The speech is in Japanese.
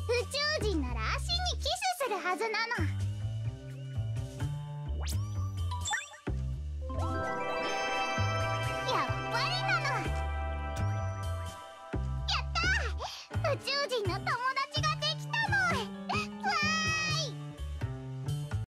宇宙人なら足にキスするはずなの。やっぱりなの。やったー、宇宙人の友達。